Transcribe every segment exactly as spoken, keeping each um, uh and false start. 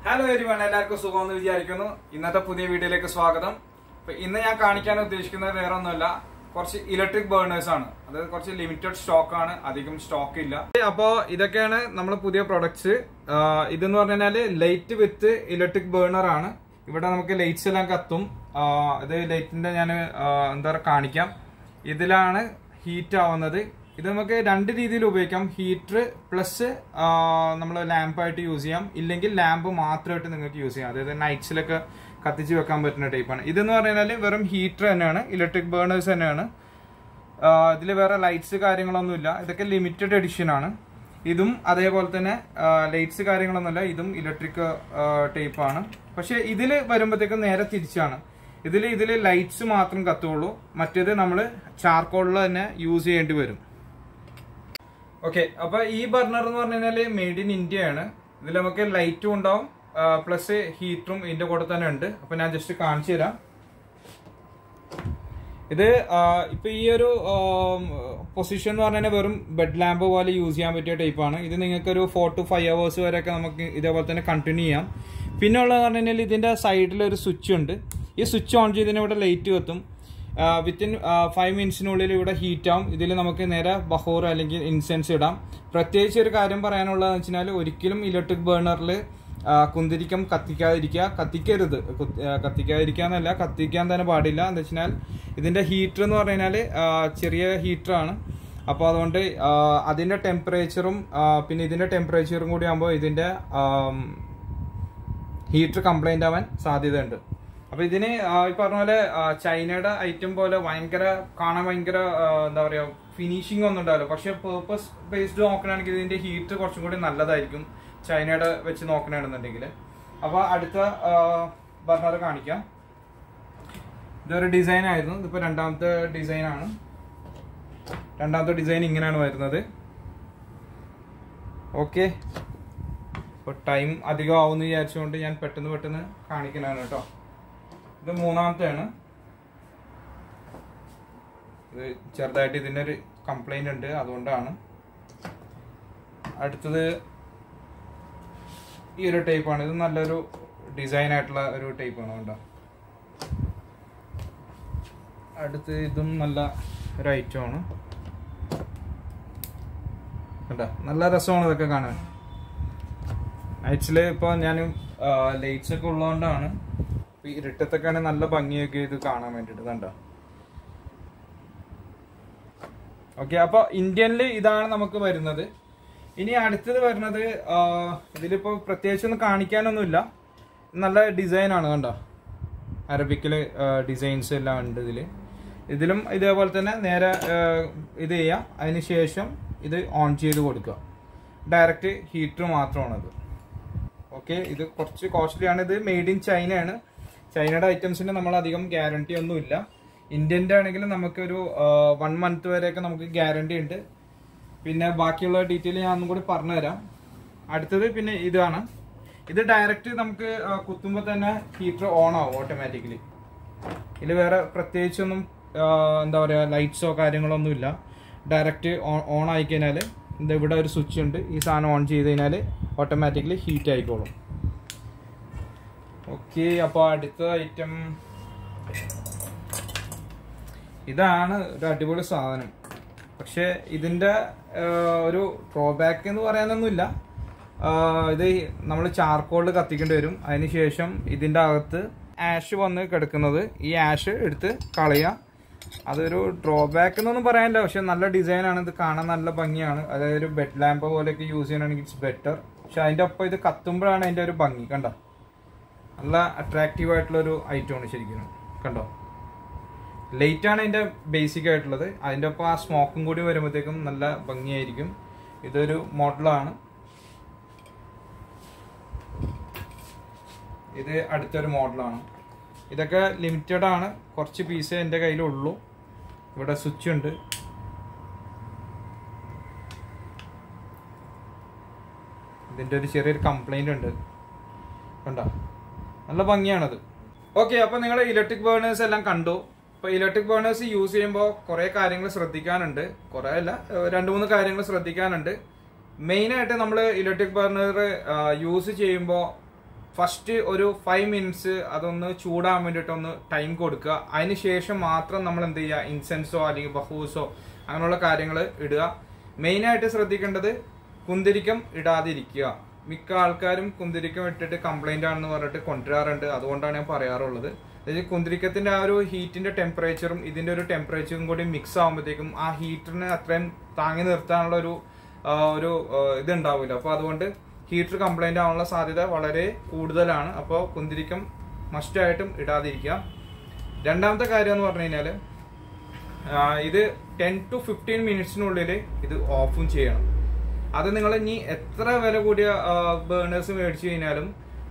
Hello everyone, എല്ലാവർക്കും സുഖമെന്ന് വിചാരിക്കുന്നു. ഇന്നത്തെ പുതിയ വീഡിയോയിലേക്ക് സ്വാഗതം. അപ്പൊ ഇന്ന് ഞാൻ കാണിക്കാൻ ഉദ്ദേശിക്കുന്നത് വേറെ ഒന്നുമല്ല, കുറച്ച് ഇലക്ട്രിക് ബേർണേഴ്സ് ആണ്. അതായത് കുറച്ച് ലിമിറ്റഡ് സ്റ്റോക്ക് ആണ്, അധികം സ്റ്റോക്ക് ഇല്ല. അപ്പോ ഇതൊക്കെയാണ് നമ്മളെ പുതിയ പ്രൊഡക്ട്സ്. ഇതെന്ന് പറഞ്ഞാല് ലൈറ്റ് വിത്ത് ഇലക്ട്രിക് ബേർണർ ആണ്. ഇവിടെ നമുക്ക് ലൈറ്റ്സ് എല്ലാം കത്തും. ഇത് ലൈറ്റിന്റെ ഞാൻ എന്താ പറയുക കാണിക്കാം. ഇതിലാണ് ഹീറ്റ് ആവുന്നത്. ഇത് നമുക്ക് രണ്ട് രീതിയിൽ ഉപയോഗിക്കാം. ഹീറ്റർ പ്ലസ് നമ്മൾ ലാമ്പായിട്ട് യൂസ് ചെയ്യാം, ഇല്ലെങ്കിൽ ലാമ്പ് മാത്രമായിട്ട് നിങ്ങൾക്ക് യൂസ് ചെയ്യാം. അതായത് നൈറ്റ്സിലൊക്കെ കത്തിച്ച് വെക്കാൻ പറ്റുന്ന ടൈപ്പാണ്. ഇതെന്ന് പറഞ്ഞാൽ വെറും ഹീറ്റർ തന്നെയാണ്, ഇലക്ട്രിക് ബേർണേഴ്സ് തന്നെയാണ്. ഇതിൽ വേറെ ലൈറ്റ്സ് കാര്യങ്ങളൊന്നുമില്ല. ഇതൊക്കെ ലിമിറ്റഡ് എഡിഷൻ ആണ്. ഇതും അതേപോലെ തന്നെ ലൈറ്റ്സ് കാര്യങ്ങളൊന്നുമില്ല. ഇതും ഇലക്ട്രിക് ടൈപ്പാണ്. പക്ഷെ ഇതിൽ വരുമ്പോഴത്തേക്കും നേരെ തിരിച്ചാണ്. ഇതിൽ ഇതിൽ ലൈറ്റ്സ് മാത്രം കത്തുള്ളൂ, മറ്റേത് നമ്മൾ ചാർക്കോളിൽ തന്നെ യൂസ് ചെയ്യേണ്ടി വരും. ഓക്കെ, അപ്പൊ ഈ ബർണർ എന്ന് പറഞ്ഞു കഴിഞ്ഞാല് മെയ്ഡ് ഇൻ ഇന്ത്യ ആണ്. ഇതിൽ നമുക്ക് ലൈറ്റും ഉണ്ടാവും, പ്ലസ് ഹീറ്ററും ഇതിന്റെ കൂടെ തന്നെ ഉണ്ട്. അപ്പൊ ഞാൻ ജസ്റ്റ് കാണിച്ചു തരാം. ഇത് ഇപ്പൊ ഈ ഒരു പൊസിഷൻ എന്ന് പറഞ്ഞാൽ വെറും ബെഡ് ലാമ്പ് പോലെ യൂസ് ചെയ്യാൻ പറ്റിയ ടൈപ്പാണ്. ഇത് നിങ്ങൾക്ക് ഒരു ഫോർ ടു ഫൈവ് അവേഴ്സ് വരെയൊക്കെ നമുക്ക് ഇതേപോലെ തന്നെ കണ്ടിന്യൂ ചെയ്യാം. പിന്നെ ഉള്ളതെന്ന് പറഞ്ഞു കഴിഞ്ഞാൽ ഇതിന്റെ സൈഡിൽ ഒരു സ്വിച്ച് ഉണ്ട്. ഈ സ്വിച്ച് ഓൺ ചെയ്തതിന് ഇവിടെ ലൈറ്റ് കത്തും. വിത്തിൻ ഫൈവ് മിനിറ്റ്സിനുള്ളിൽ ഇവിടെ ഹീറ്റ് ആവും. ഇതിൽ നമുക്ക് നേരെ ബഹോർ അല്ലെങ്കിൽ ഇൻസെൻസ് ഇടാം. പ്രത്യേകിച്ച് ഒരു കാര്യം പറയാനുള്ളതെന്ന് വെച്ചാൽ ഒരിക്കലും ഇലക്ട്രിക് ബേർണറിൽ കുന്തിരിക്കം കത്തിക്കാതിരിക്കുക, കത്തിക്കരുത്. കത്തിക്കാതിരിക്കുക എന്നല്ല, കത്തിക്കാൻ തന്നെ പാടില്ല. എന്ന് വെച്ചാൽ ഇതിന്റെ ഹീറ്റർ എന്ന് പറഞ്ഞു കഴിഞ്ഞാൽ ചെറിയ ഹീറ്ററാണ്. അപ്പോൾ അതുകൊണ്ട് അതിന്റെ ടെമ്പറേച്ചറും പിന്നെ ഇതിന്റെ ടെമ്പറേച്ചറും കൂടി ആകുമ്പോൾ ഇതിന്റെ ഹീറ്റർ കംപ്ലൈന്റ് ആവാൻ സാധ്യതയുണ്ട്. അപ്പൊ ഇതിന് ഈ പറഞ്ഞ പോലെ ചൈനയുടെ ഐറ്റം പോലെ ഭയങ്കര കാണാൻ ഭയങ്കര എന്താ പറയാ ഫിനിഷിംഗ് ഒന്നും ഉണ്ടാവില്ല. പക്ഷെ പേർപ്പസ് ബേസ്ഡ് നോക്കണമെങ്കിൽ ഇതിന്റെ ഹീറ്റ് കുറച്ചും കൂടി നല്ലതായിരിക്കും ചൈനയുടെ വെച്ച് നോക്കണമെന്നുണ്ടെങ്കിൽ. അപ്പൊ അടുത്ത ബർണർ കാണിക്കാം. ഇതൊരു ഡിസൈൻ ആയിരുന്നു. ഇതിപ്പോ രണ്ടാമത്തെ ഡിസൈൻ ആണ്. രണ്ടാമത്തെ ഡിസൈൻ ഇങ്ങനെയാണ് വരുന്നത്. ഓക്കെ, ഇപ്പൊ ടൈം അധികം ആവുമെന്ന് വിചാരിച്ചുകൊണ്ട് ഞാൻ പെട്ടെന്ന് പെട്ടെന്ന് കാണിക്കണതാണ് കേട്ടോ. ഇത് മൂന്നാമത്തെയാണ്. ഇത് ചെറുതായിട്ട് ഇതിൻ്റെ ഒരു കംപ്ലൈന്റ് ഉണ്ട്, അതുകൊണ്ടാണ്. അടുത്തത് ഈ ഒരു ടൈപ്പാണ്. ഇത് നല്ലൊരു ഡിസൈൻ ആയിട്ടുള്ള ഒരു ടൈപ്പാണ് കേട്ടോ. അടുത്ത് ഇതും നല്ല ഒരു ഐറ്റമാണ് കേട്ടോ. നല്ല രസമാണ് ഇതൊക്കെ കാണാൻ. ആക്ച്വലി ഇപ്പോൾ ഞാൻ ലൈറ്റ്സ് ഒക്കെ ഉള്ളതുകൊണ്ടാണ് ഇരുട്ടത്തൊക്കെ ആണെങ്കിൽ നല്ല ഭംഗിയൊക്കെ ഇത് കാണാൻ വേണ്ടിട്ട് കണ്ടോ. ഓക്കെ, അപ്പൊ ഇന്ത്യനിൽ ഇതാണ് നമുക്ക് വരുന്നത്. ഇനി അടുത്തത് വരുന്നത് ഇതിലിപ്പോ പ്രത്യേകിച്ചൊന്നും കാണിക്കാനൊന്നുമില്ല. നല്ല ഡിസൈൻ ആണ് കണ്ടോ. അറബിക്കില് ഡിസൈൻസ് എല്ലാം ഉണ്ട് ഇതില്. ഇതിലും ഇതേപോലെ തന്നെ നേരെ ഇത് ചെയ്യാം. അതിനുശേഷം ഇത് ഓൺ ചെയ്ത് കൊടുക്കുക. Direct heater മാത്രമാണത്. ഓക്കെ, ഇത് കുറച്ച് കോസ്റ്റ്ലി ആണ്. ഇത് മെയ്ഡ് ഇൻ ചൈന ആണ്. ചൈനയുടെ ഐറ്റംസിന് നമ്മൾ അധികം ഗ്യാരണ്ടി ഒന്നുമില്ല. ഇന്ത്യൻ്റെ ആണെങ്കിൽ നമുക്കൊരു വൺ മന്ത് വരെയൊക്കെ നമുക്ക് ഗ്യാരണ്ടി ഉണ്ട്. പിന്നെ ബാക്കിയുള്ള ഡീറ്റെയിൽ ഞാൻ ഒന്നും കൂടി പറഞ്ഞുതരാം. അടുത്തത് പിന്നെ ഇതാണ്. ഇത് ഡയറക്റ്റ് നമുക്ക് കുത്തുമ്പോൾ തന്നെ ഹീറ്റർ ഓൺ ആവും ഓട്ടോമാറ്റിക്കലി. ഇതിൽ വേറെ പ്രത്യേകിച്ചൊന്നും എന്താ പറയുക ലൈറ്റ്സോ കാര്യങ്ങളോ ഒന്നുമില്ല. ഡയറക്റ്റ് ഓൺ ആയി കഴിഞ്ഞാൽ ഇത് ഇവിടെ ഒരു സ്വിച്ച് ഉണ്ട്. ഈ സാധനം ഓൺ ചെയ്ത് കഴിഞ്ഞാൽ ഓട്ടോമാറ്റിക്കലി ഹീറ്റ് ആയിക്കോളും. ഓക്കെ, അപ്പോൾ അടുത്ത ഐറ്റം ഇതാണ്. ഒരു അടിപൊളി സാധനം. പക്ഷെ ഇതിൻ്റെ ഒരു ഡ്രോബാക്ക് എന്ന് പറയാനൊന്നുമില്ല. ഇത് നമ്മൾ ചാർക്കോളിൽ കത്തിക്കേണ്ടി വരും. അതിനുശേഷം ഇതിൻ്റെ അകത്ത് ആഷ് വന്ന് കിടക്കുന്നത്, ഈ ആഷ് എടുത്ത് കളയുക. അതൊരു ഡ്രോബാക്ക് എന്നൊന്നും പറയാനില്ല. പക്ഷെ നല്ല ഡിസൈനാണ്. ഇത് കാണാൻ നല്ല ഭംഗിയാണ്. അതായത് ഒരു ബെഡ് ലാമ്പ് പോലെയൊക്കെ യൂസ് ചെയ്യണമെങ്കിൽ ഇറ്റ്സ് ബെറ്റർ. പക്ഷെ അതിൻ്റെ ഒപ്പം ഇത് കത്തുമ്പോഴാണ് അതിൻ്റെ ഒരു ഭംഗി. കണ്ടോ, നല്ല അട്രാക്റ്റീവ് ആയിട്ടുള്ളൊരു ഐറ്റമാണ് ശരിക്കും. കണ്ടോ, ലൈറ്റ് ആണ് അതിൻ്റെ ബേസിക് ആയിട്ടുള്ളത്. അതിൻ്റെ ഒപ്പം ആ സ്മോക്കും കൂടി വരുമ്പോഴത്തേക്കും നല്ല ഭംഗിയായിരിക്കും. ഇതൊരു മോഡലാണ്. ഇത് അടുത്തൊരു മോഡലാണ്. ഇതൊക്കെ ലിമിറ്റഡ് ആണ്. കുറച്ച് പീസേ എൻ്റെ കയ്യിലുള്ളൂ. ഇവിടെ സ്വിച്ച് ഉണ്ട്. ഇതിൻ്റെ ഒരു ചെറിയൊരു കംപ്ലൈന്റ് ഉണ്ട് കണ്ടോ. നല്ല ഭംഗിയാണത്. ഓക്കെ, അപ്പൊ നിങ്ങൾ ഇലക്ട്രിക് ബേർണേഴ്സ് എല്ലാം കണ്ടു. ഇപ്പൊ ഇലക്ട്രിക് ബേർണേഴ്സ് യൂസ് ചെയ്യുമ്പോൾ കുറെ കാര്യങ്ങൾ ശ്രദ്ധിക്കാനുണ്ട്. കുറെ അല്ല, രണ്ട് മൂന്ന് കാര്യങ്ങൾ ശ്രദ്ധിക്കാനുണ്ട്. മെയിൻ ആയിട്ട് നമ്മൾ ഇലക്ട്രിക് ബർണർ യൂസ് ചെയ്യുമ്പോൾ ഫസ്റ്റ് ഒരു ഫൈവ് മിനിറ്റ്സ് അതൊന്ന് ചൂടാൻ വേണ്ടിയിട്ട് ഒന്ന് ടൈം കൊടുക്കുക. അതിന് ശേഷം മാത്രം നമ്മൾ എന്ത് ചെയ്യുക, ഇൻസെൻസോ അല്ലെങ്കിൽ ബഹൂസോ അങ്ങനെയുള്ള കാര്യങ്ങൾ ഇടുക. മെയിനായിട്ട് ശ്രദ്ധിക്കേണ്ടത് കുന്തിരിക്കം ഇടാതിരിക്കുക. മിക്ക ആൾക്കാരും കുന്തിരിക്കം ഇട്ടിട്ട് കംപ്ലൈന്റ് ആണെന്ന് പറഞ്ഞിട്ട് കൊണ്ടുവരാറുണ്ട്. അതുകൊണ്ടാണ് ഞാൻ പറയാറുള്ളത്. അതായത് കുന്തിരിക്കത്തിന്റെ ആ ഒരു ഹീറ്റിന്റെ ടെമ്പറേച്ചറും ഇതിന്റെ ഒരു ടെമ്പറേച്ചറും കൂടി മിക്സ് ആകുമ്പോഴത്തേക്കും ആ ഹീറ്ററിന് അത്രയും താങ്ങി നിർത്താനുള്ള ഒരു ഒരു ഇതുണ്ടാവില്ല. അപ്പോൾ അതുകൊണ്ട് ഹീറ്റർ കംപ്ലൈന്റ് ആവാനുള്ള സാധ്യത വളരെ കൂടുതലാണ്. അപ്പോൾ കുന്തിരിക്കം മസ്റ്റായിട്ടും ഇടാതിരിക്കുക. രണ്ടാമത്തെ കാര്യം എന്ന് പറഞ്ഞു കഴിഞ്ഞാൽ ഇത് ടെൻ ടു ഫിഫ്റ്റീൻ മിനിറ്റ്സിനുള്ളിൽ ഇത് ഓഫും ചെയ്യണം. അത് നിങ്ങൾ ഇനി എത്ര വില കൂടിയ ബേണേഴ്സ് മേടിച്ചു കഴിഞ്ഞാലും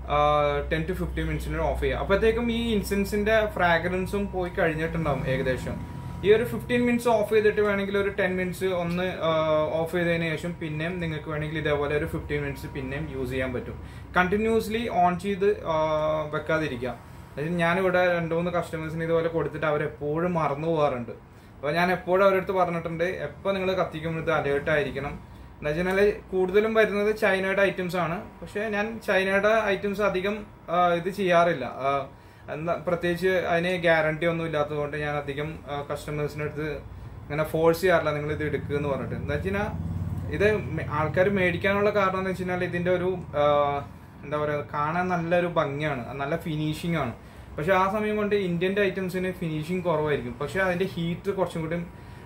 ടെൻ ടു ഫിഫ്റ്റീൻ മിനിറ്റ്സിന് ഓഫ് ചെയ്യുക. അപ്പോഴത്തേക്കും ഈ ഇൻസെൻസിന്റെ ഫ്രാഗ്രൻസും പോയി കഴിഞ്ഞിട്ടുണ്ടാവും ഏകദേശം. ഈ ഒരു ഫിഫ്റ്റീൻ മിനിറ്റ്സ് ഓഫ് ചെയ്തിട്ട് വേണമെങ്കിൽ ഒരു ടെൻ മിനിറ്റ്സ് ഒന്ന് ഓഫ് ചെയ്തതിന് ശേഷം പിന്നെയും നിങ്ങൾക്ക് വേണമെങ്കിൽ ഇതേപോലെ ഒരു ഫിഫ്റ്റീൻ മിനിറ്റ്സ് പിന്നെയും യൂസ് ചെയ്യാൻ പറ്റും. കണ്ടിന്യൂസ്ലി ഓൺ ചെയ്ത് വെക്കാതിരിക്കുക. അതായത് ഞാനിവിടെ രണ്ട് മൂന്ന് കസ്റ്റമേഴ്സിന് ഇതുപോലെ കൊടുത്തിട്ട് അവരെപ്പോഴും മറന്നു പോകാറുണ്ട്. അപ്പോൾ ഞാൻ എപ്പോഴും അവരടുത്ത് പറഞ്ഞിട്ടുണ്ട്, എപ്പോൾ നിങ്ങൾ കത്തിക്കുമ്പോൾ ഇത് അലേർട്ട് ആയിരിക്കണം. എന്താ വെച്ചാൽ കൂടുതലും വരുന്നത് ചൈനയുടെ ഐറ്റംസ് ആണ്. പക്ഷെ ഞാൻ ചൈനയുടെ ഐറ്റംസ് അധികം ഇത് ചെയ്യാറില്ല. എന്താ പ്രത്യേകിച്ച് അതിന് ഗ്യാരണ്ടി ഒന്നും ഇല്ലാത്തതുകൊണ്ട് ഞാൻ അധികം കസ്റ്റമേഴ്സിൻ്റെ അടുത്ത് ഇങ്ങനെ ഫോഴ്സ് ചെയ്യാറില്ല നിങ്ങൾ ഇത് എടുക്കുക എന്ന് പറഞ്ഞിട്ട്. എന്താ വെച്ചാൽ ഇത് ആൾക്കാർ മേടിക്കാനുള്ള കാരണം എന്ന് വെച്ച് കഴിഞ്ഞാൽ ഇതിന്റെ ഒരു എന്താ പറയുക, കാണാൻ നല്ലൊരു ഭംഗിയാണ്, നല്ല ഫിനിഷിംഗ് ആണ്. പക്ഷെ ആ സമയം കൊണ്ട് ഇന്ത്യൻ്റെ ഐറ്റംസിന് ഫിനിഷിങ് കുറവായിരിക്കും. പക്ഷെ അതിന്റെ ഹീറ്റ് കുറച്ചും കൂടി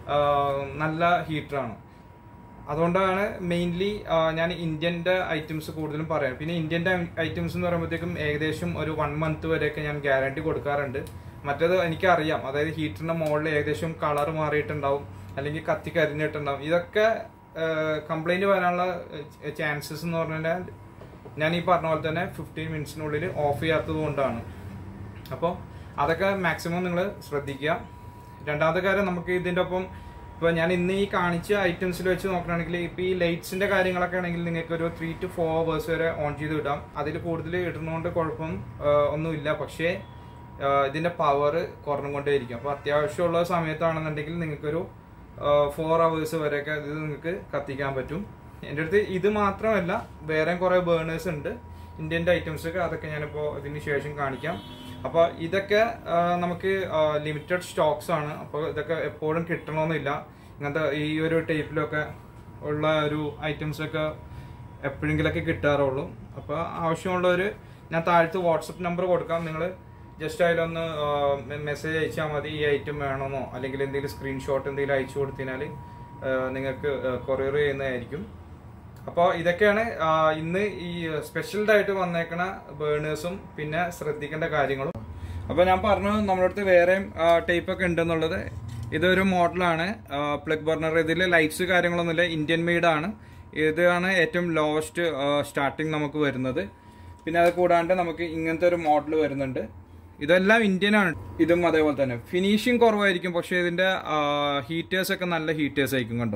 നല്ല ഹീറ്ററാണ്. അതുകൊണ്ടാണ് മെയിൻലി ഞാൻ ഇന്ത്യൻ്റെ ഐറ്റംസ് കൂടുതലും പറയാം. പിന്നെ ഇന്ത്യൻ്റെ ഐറ്റംസ് എന്ന് പറയുമ്പോഴത്തേക്കും ഏകദേശം ഒരു വൺ മന്ത് വരെയൊക്കെ ഞാൻ ഗ്യാരണ്ടി കൊടുക്കാറുണ്ട്. മറ്റേത് എനിക്കറിയാം, അതായത് ഹീറ്ററിന്റെ മുകളിൽ ഏകദേശം കളർ മാറിയിട്ടുണ്ടാവും, അല്ലെങ്കിൽ കത്തി കരിഞ്ഞിട്ടുണ്ടാവും. ഇതൊക്കെ കംപ്ലൈന്റ് വരാനുള്ള ചാൻസസ് എന്ന് പറഞ്ഞാൽ ഞാൻ ഈ പറഞ്ഞ പോലെ തന്നെ ഫിഫ്റ്റീൻ മിനിറ്റ്സിനുള്ളിൽ ഓഫ് ചെയ്യാത്തത് കൊണ്ടാണ്. അപ്പോൾ അതൊക്കെ മാക്സിമം നിങ്ങൾ ശ്രദ്ധിക്കുക. രണ്ടാമത്തെ കാര്യം, നമുക്ക് ഇതിൻ്റെ ഒപ്പം ഇപ്പോൾ ഞാൻ ഇന്ന് ഈ കാണിച്ച ഐറ്റംസിൽ വെച്ച് നോക്കുകയാണെങ്കിൽ ഇപ്പോൾ ഈ ലൈറ്റ്സിൻ്റെ കാര്യങ്ങളൊക്കെ ആണെങ്കിൽ നിങ്ങൾക്ക് ഒരു ത്രീ ടു ഫോർ അവേഴ്സ് വരെ ഓൺ ചെയ്ത് ഇടാം. അതിൽ കൂടുതൽ ഇടുന്നതുകൊണ്ട് കുഴപ്പം ഒന്നുമില്ല. പക്ഷേ ഇതിൻ്റെ പവർ കുറഞ്ഞുകൊണ്ടേയിരിക്കും. അപ്പോൾ അത്യാവശ്യമുള്ള സമയത്താണെന്നുണ്ടെങ്കിൽ നിങ്ങൾക്കൊരു ഫോർ അവേഴ്സ് വരെയൊക്കെ ഇത് നിങ്ങൾക്ക് കത്തിക്കാൻ പറ്റും. എൻ്റെ അടുത്ത് ഇത് മാത്രമല്ല വേറെ കുറേ ബേണേഴ്സ് ഉണ്ട് ഇന്ത്യൻ്റെ ഐറ്റംസ് ഒക്കെ, അതൊക്കെ ഞാനിപ്പോൾ ഇതിന് ശേഷം കാണിക്കാം. അപ്പോൾ ഇതൊക്കെ നമുക്ക് ലിമിറ്റഡ് സ്റ്റോക്സ് ആണ്. അപ്പോൾ ഇതൊക്കെ എപ്പോഴും കിട്ടണമെന്നില്ല. ഇങ്ങനത്തെ ഈ ഒരു ടൈപ്പിലൊക്കെ ഉള്ള ഒരു ഐറ്റംസ് ഒക്കെ എപ്പോഴെങ്കിലൊക്കെ കിട്ടാറുള്ളൂ. അപ്പോൾ ആവശ്യമുള്ളവർ ഞാൻ താഴത്ത് വാട്സപ്പ് നമ്പർ കൊടുക്കാം. നിങ്ങൾ ജസ്റ്റ് അതിലൊന്ന് മെസ്സേജ് അയച്ചാൽ മതി, ഈ ഐറ്റം വേണമെന്നോ അല്ലെങ്കിൽ എന്തെങ്കിലും സ്ക്രീൻഷോട്ട് എന്തെങ്കിലും അയച്ചു കൊടുത്തതിനാൽ നിങ്ങൾക്ക് കൊറിയർ ചെയ്യുന്നതായിരിക്കും. അപ്പോൾ ഇതൊക്കെയാണ് ഇന്ന് ഈ സ്പെഷ്യൽഡായിട്ട് വന്നേക്കണ ബേണേഴ്സും പിന്നെ ശ്രദ്ധിക്കേണ്ട കാര്യങ്ങളും. അപ്പോൾ ഞാൻ പറഞ്ഞു നമ്മുടെ അടുത്ത് വേറെയും ടൈപ്പൊക്കെ ഉണ്ടെന്നുള്ളത്. ഇതൊരു മോഡലാണ് പ്ലഗ് ബർണർ. ഇതിൽ ലൈറ്റ്സ് കാര്യങ്ങളൊന്നുമില്ല, ഇന്ത്യൻ മെയ്ഡാണ്. ഇതാണ് ഏറ്റവും ലോവസ്റ്റ് സ്റ്റാർട്ടിങ് നമുക്ക് വരുന്നത്. പിന്നെ അത് കൂടാണ്ട് നമുക്ക് ഇങ്ങനത്തെ ഒരു മോഡൽ വരുന്നുണ്ട്. ഇതെല്ലാം ഇന്ത്യൻ ആണ്. ഇതും അതേപോലെ തന്നെ ഫിനിഷിങ് കുറവായിരിക്കും, പക്ഷേ ഇതിന്റെ ഹീറ്റേഴ്സ് ഒക്കെ നല്ല ഹീറ്റേഴ്സ് ആയിരിക്കും. കണ്ടോ,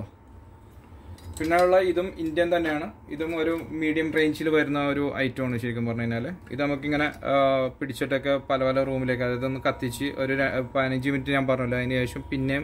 പിന്നെ ഉള്ള ഇതും ഇന്ത്യൻ തന്നെയാണ്. ഇതും ഒരു മീഡിയം റേഞ്ചിൽ വരുന്ന ഒരു ഐറ്റമാണ് ശരിക്കും പറഞ്ഞു കഴിഞ്ഞാൽ. ഇത് നമുക്കിങ്ങനെ പിടിച്ചിട്ടൊക്കെ പല പല റൂമിലേക്ക്, അതായത് ഒന്ന് കത്തിച്ച് ഒരു പതിനഞ്ച് മിനിറ്റ് ഞാൻ പറഞ്ഞല്ലോ, അതിന് ശേഷം പിന്നെയും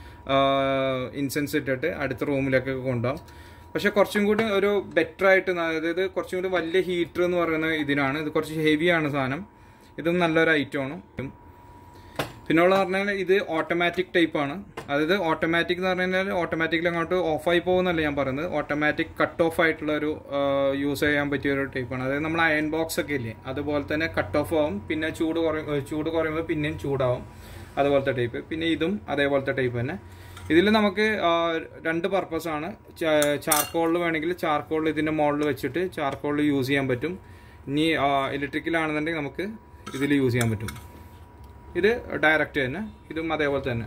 ഇൻസെൻസ് ഇട്ടിട്ട് അടുത്ത റൂമിലേക്കൊക്കെ കൊണ്ടുപോകും. പക്ഷെ കുറച്ചും കൂടി ഒരു ബെറ്റർ ആയിട്ട്, അതായത് കുറച്ചും കൂടി വലിയ ഹീറ്റർ എന്ന് പറയുന്നത് ഇതിനാണ്. ഇത് കുറച്ച് ഹെവിയാണ് സാധനം. ഇതും നല്ലൊരു ഐറ്റമാണ്. പിന്നെയുള്ള പറഞ്ഞാൽ ഇത് ഓട്ടോമാറ്റിക് ടൈപ്പാണ്. അതായത് ഓട്ടോമാറ്റിക് എന്ന് പറഞ്ഞു കഴിഞ്ഞാൽ ഓട്ടോമാറ്റിക്കലി അങ്ങോട്ട് ഓഫായി പോകുന്നല്ല ഞാൻ പറയുന്നത്, ഓട്ടോമാറ്റിക് കട്ട് ഓഫ് ആയിട്ടുള്ള ഒരു യൂസ് ചെയ്യാൻ പറ്റിയ ഒരു ടൈപ്പാണ്. അതായത് നമ്മൾ അയൺ ബോക്സ് ഒക്കെ ഇല്ലേ, അതുപോലെ തന്നെ കട്ട് ഓഫ് ആവും, പിന്നെ ചൂട് കുറയും, ചൂട് കുറയുമ്പോൾ പിന്നെയും ചൂടാവും, അതുപോലത്തെ ടൈപ്പ്. പിന്നെ ഇതും അതേപോലത്തെ ടൈപ്പ് തന്നെ. ഇതിൽ നമുക്ക് രണ്ട് പർപ്പസ് ആണ്. ചാർക്കോളിൽ വേണമെങ്കിൽ ചാർക്കോളിൽ ഇതിൻ്റെ മുകളിൽ വെച്ചിട്ട് ചാർക്കോളിൽ യൂസ് ചെയ്യാൻ പറ്റും. ഇനി ഇലക്ട്രിക്കലാണെന്നുണ്ടെങ്കിൽ നമുക്ക് ഇതിൽ യൂസ് ചെയ്യാൻ പറ്റും. ഇത് ഡയറക്റ്റ് തന്നെ, ഇതും അതേപോലെ തന്നെ.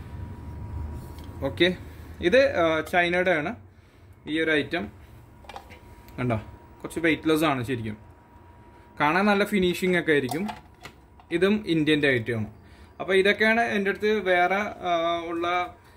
ഓക്കെ, ഇത് ചൈനയുടെ ആണ് ഈ ഒരു ഐറ്റം. കണ്ടോ, കുറച്ച് വെയ്റ്റ്ലെസ് ആണ് ശരിക്കും, കാണാൻ നല്ല ഫിനിഷിംഗ് ഒക്കെ ആയിരിക്കും. ഇതും ഇന്ത്യൻ്റെ ഐറ്റമാണ്. അപ്പോൾ ഇതൊക്കെയാണ് എൻ്റെ അടുത്ത് വേറെ ഉള്ള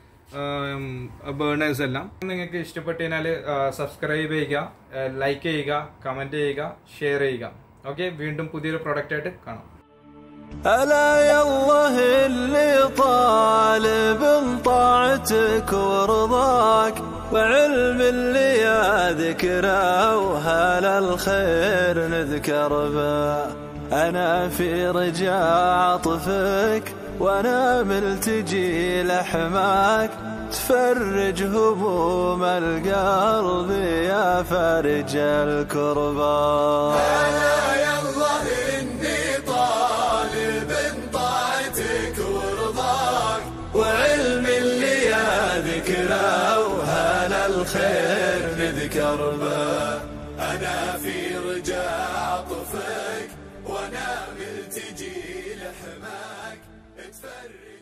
ബേണേഴ്സ് എല്ലാം. നിങ്ങൾക്ക് ഇഷ്ടപ്പെട്ട് കഴിഞ്ഞാൽ സബ്സ്ക്രൈബ് ചെയ്യുക, ലൈക്ക് ചെയ്യുക, കമൻറ്റ് ചെയ്യുക, ഷെയർ ചെയ്യുക. ഓക്കെ, വീണ്ടും പുതിയൊരു പ്രൊഡക്റ്റ് ആയിട്ട് കാണാം. ألا يالله اللي طالب طاعتك ورضاك وعلم اللي ذكره وهل الخير نذكر به. أنا في رجاء عطفك وأنا ملتجي لحماك، تفرج هموم القلب يا فارج الكربات. أنا يالله إني طالب طاعتك ورضاك، وعلم اللي ذكره وهل الخير نذكر به. أنا في رجاء عطفك وأنا ملتجي لحماك، تفرج